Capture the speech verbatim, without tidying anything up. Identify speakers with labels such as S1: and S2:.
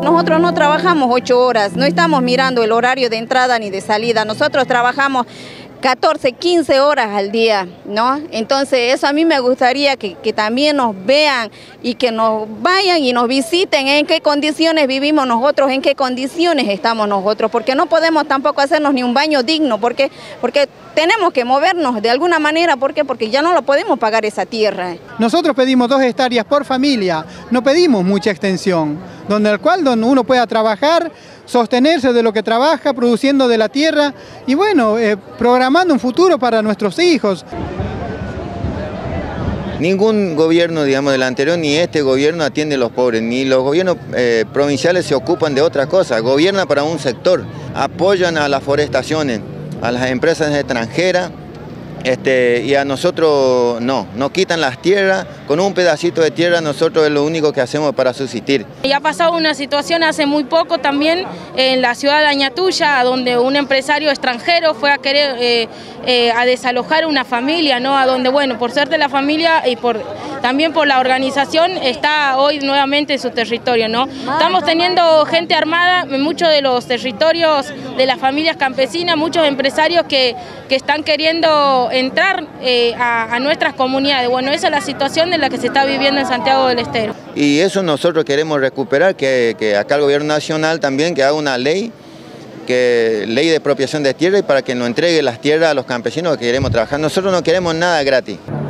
S1: Nosotros no trabajamos ocho horas, no estamos mirando el horario de entrada ni de salida, nosotros trabajamos catorce, quince horas al día, ¿no? Entonces eso a mí me gustaría que, que también nos vean y que nos vayan y nos visiten en qué condiciones vivimos nosotros, en qué condiciones estamos nosotros, porque no podemos tampoco hacernos ni un baño digno, porque, porque tenemos que movernos de alguna manera, ¿por qué? Porque ya no lo podemos pagar esa tierra.
S2: Nosotros pedimos dos hectáreas por familia, no pedimos mucha extensión, donde el cual donde uno pueda trabajar, sostenerse de lo que trabaja, produciendo de la tierra y bueno, eh, programando un futuro para nuestros hijos.
S3: Ningún gobierno, digamos, del anterior, ni este gobierno atiende a los pobres, ni los gobiernos eh, provinciales se ocupan de otra cosa, gobiernan para un sector, apoyan a las forestaciones, a las empresas extranjeras, Este, y a nosotros no, nos quitan las tierras, con un pedacito de tierra nosotros es lo único que hacemos para subsistir.
S4: Ya ha pasado una situación hace muy poco también en la ciudad de Añatuya, donde un empresario extranjero fue a querer eh, eh, a desalojar una familia, ¿no? A donde, bueno, por ser de la familia y por también por la organización, está hoy nuevamente en su territorio, ¿no? Estamos teniendo gente armada en muchos de los territorios de las familias campesinas, muchos empresarios que, que están queriendo entrar eh, a, a nuestras comunidades. Bueno, esa es la situación de la que se está viviendo en Santiago del Estero.
S3: Y eso nosotros queremos recuperar, que, que acá el gobierno nacional también que haga una ley, que ley de expropiación de tierra y para que nos entregue las tierras a los campesinos que queremos trabajar. Nosotros no queremos nada gratis.